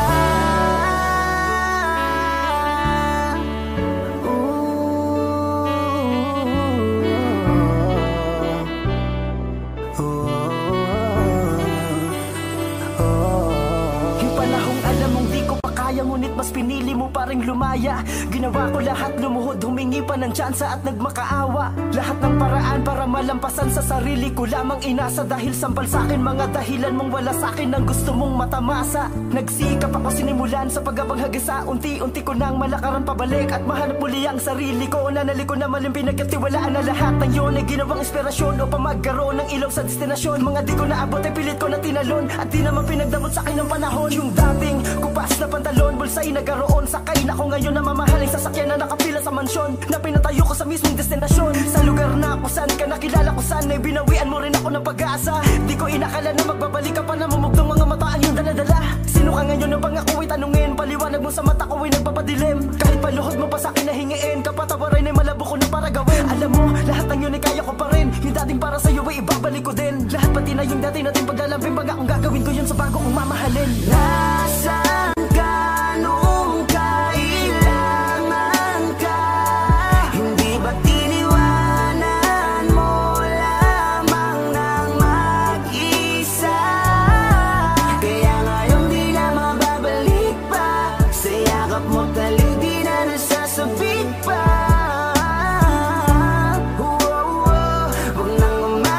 Yung panahong alam mong di ko pa kaya, ngunit mas pinili mo pa ring lumaya. Ginawa ko lahat, lumuhod, humingi pa ng tsansa at nagmakaawa. Lahat ng paraan para malampasan sa sarili ko lamang inasa. Dahil sampal sa'kin mga dahilan mong wala sa'kin ang gusto mong matamasa. Nagsikap ako sinimulan sa pagkabanghagasa, unti-unti ko nang malakaran pabalik at mahanap muli ang sarili ko. Nanali ko na maling pinagkatiwalaan na lahat ng yun ay ginawang inspirasyon upang magkaroon ng ilog sa destinasyon. Mga di ko naabot ay pilit ko na tinalon at di naman pinagdamot sa'kin ng panahon. Yung dating kupas na pantalon, bulsa'y nagaroon, sakay na ko ngayon na mamahaling sasakyan na nakapila sa mansyon, na pinatayo ko sa mismong destinasyon. Sa lugar na kung saan ka nakilala ko saan ay binawian mo rin ako ng pag-asa. Di ko inakala na magbabalik ka pa na mamugtong mga mata ang iyong daladala. Sino ka ngayon nang pangako ay tanungin, paliwanag mo sa mata ko ay nagpapadilim. Kahit paluhod mo pa sa akin na hingiin, kapatawarin ay malabo ko na para gawin. Alam mo, lahat ng yun ay kaya ko pa rin, yung dating para sa'yo ay ibabalik ko din. Lahat pati na yung dati nating paglalambing, baga kung gagawin ko yun sa bago kong mamahalin. Nasaan ka nung kailangan ka? Hindi ba tiniwanan mo lamang ng mag-isa? Kaya ngayon di na mababalik pa, sa yakap mo talik di na nasasabik pa. Huwag nang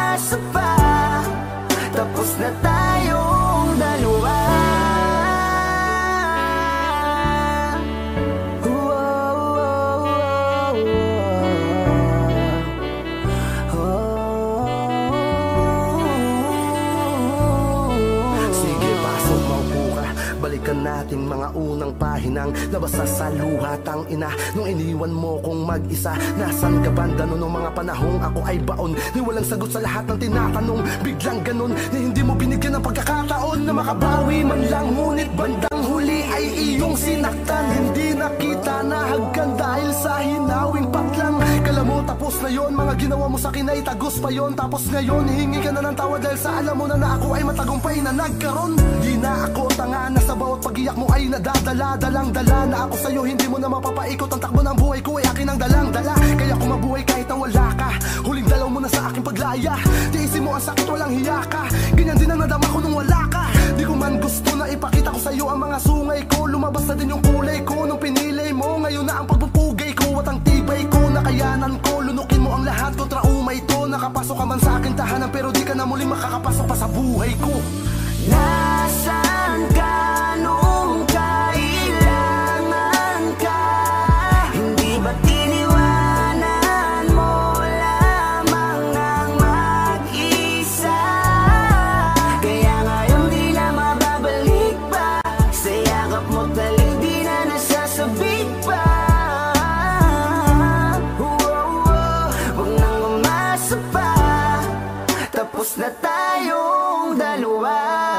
maunang pahinang nabasa sa luha tang ina nung iniwan mo kong mag-isa. Nasaan ka banda noon nung mga panahong ako ay baon, ni walang sagot sa lahat ng tinatanong. Biglang ganun ni hindi mo binigyan ng pagkakataon na makabawi man lang, ngunit bandang huli ay iyong sinaktan. Hindi nakita na hagkan dahil sa hinawing patlang. Kala mo tapos na yon, mga ginawa mo sa akin ay tagos pa yon. Tapos ngayon hihingi ka na ng tawa dahil sa alam mo na na ako ay matagumpay na nagkaroon. Di na ako tanga na sa bawat pag-iyak mo ay nadadala. Dalang-dala na ako sa'yo, hindi mo na mapapaikot. Ang takbo ng buhay ko ay akin ang dalang-dala. Kaya kung mabuhay kahit na wala ka, huling dalaw mo na sa aking paglaya. Tiisin mo ang sakit, walang hiya ka. Ganyan din ang nadama ko nung wala ka. Di ko man gusto na ipakita ko sa'yo ang mga sungay ko. Lumabas na din yung kulay ko nung pinili mo. Ngayon na ang pagpupugay ko at ang tibay ko. Nakayanan ko, lunukin mo ang lahat kontra umay to. Nakapasok ka man sa aking tahanan pero di ka na muling makakapasok pa sa buhay ko. Nasaan ka nung kailangan ka? Hindi ba tiniwanan mo lamang ang mag-isa? Kaya ngayon di na mababalik pa. Sa yakap mo talig di na nasasabik pa. Huwag nang umasa pa. Tapos na tayong dalawa.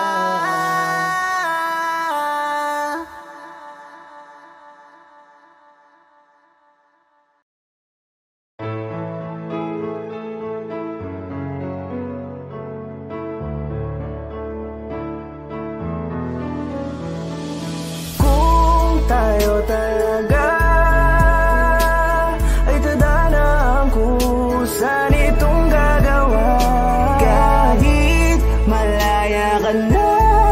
Tayo talaga ay tadhana ang kusa nitong gagawa. Kahit malaya ka na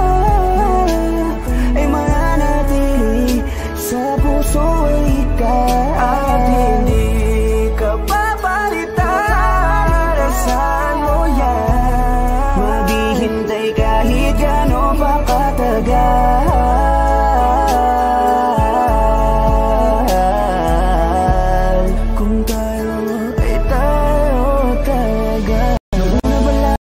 ay mananatili sa puso ikaw. At hindi ka papalitan. Saan mo yan? Maghihintay kahit gano'n pa katagal.